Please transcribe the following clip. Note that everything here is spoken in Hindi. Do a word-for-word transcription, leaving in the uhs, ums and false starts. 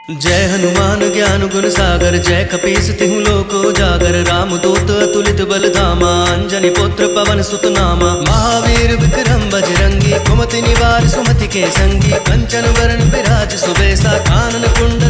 जय हनुमान ज्ञान गुण सागर, जय कपीस तिहु लोको जागर। राम दूत अतुलित बल धामा, अंजनी पुत्र पवन सुत नामा। महावीर विक्रम बजरंगी, कुमति निवार सुमति के संगी। कंचन वरण विराज सुबेसा, कानन कुंडल